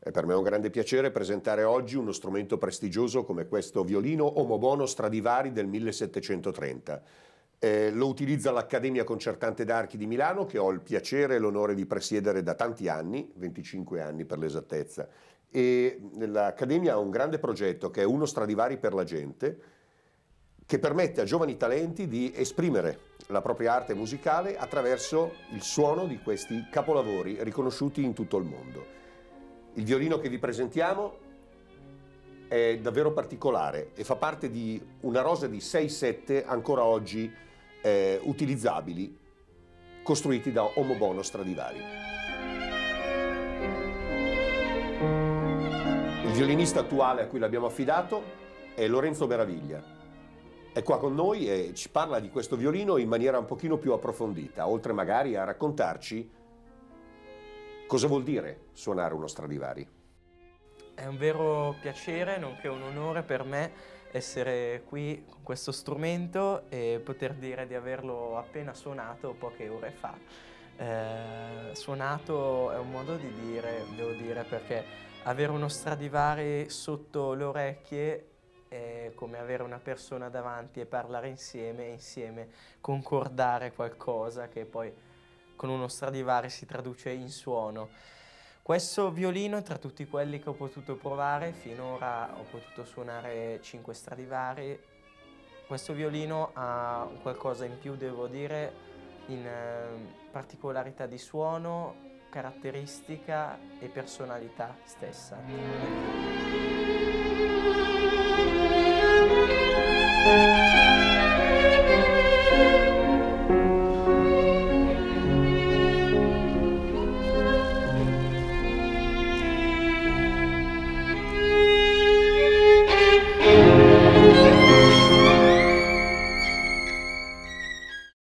È per me un grande piacere presentare oggi uno strumento prestigioso come questo violino omobono Stradivari del 1730. Lo utilizza l'Accademia Concertante d'Archi di Milano, che ho il piacere e l'onore di presiedere da tanti anni, 25 anni per l'esattezza. E l'Accademia ha un grande progetto che è uno Stradivari per la gente, che permette a giovani talenti di esprimere la propria arte musicale attraverso il suono di questi capolavori riconosciuti in tutto il mondo. Il violino che vi presentiamo è davvero particolare e fa parte di una rosa di 6-7 ancora oggi utilizzabili, costruiti da Omobono Stradivari. Il violinista attuale a cui l'abbiamo affidato è Lorenzo Meraviglia. È qua con noi e ci parla di questo violino in maniera un pochino più approfondita, oltre magari a raccontarci cosa vuol dire suonare uno Stradivari. È un vero piacere, nonché un onore per me essere qui con questo strumento e poter dire di averlo appena suonato poche ore fa. Suonato è un modo di dire, devo dire, perché avere uno Stradivari sotto le orecchie è come avere una persona davanti e parlare insieme e insieme concordare qualcosa che poi con uno Stradivari si traduce in suono. Questo violino, tra tutti quelli che ho potuto provare, finora ho potuto suonare 5 Stradivari. Questo violino ha qualcosa in più, devo dire, in particolarità di suono, caratteristica e personalità stessa.